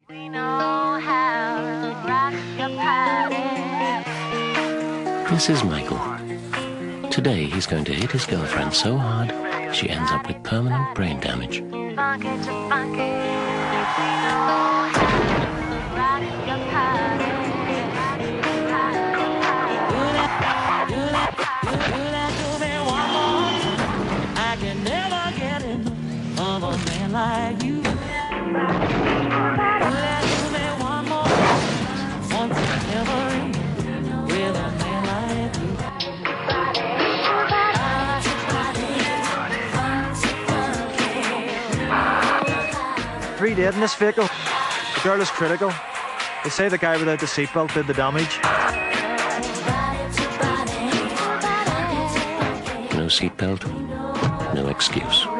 We know how to rock your party. This is Michael. Today he's going to hit his girlfriend so hard she ends up with permanent brain damage. Funky to funky. We know how to rock your party. Do that to me one more time. I can never get enough of a man like you. Do that to me one more time. Once and never again with a man like you. 3 dead in this vehicle. The girl is critical. They say the guy without the seatbelt did the damage. No seatbelt, no excuse.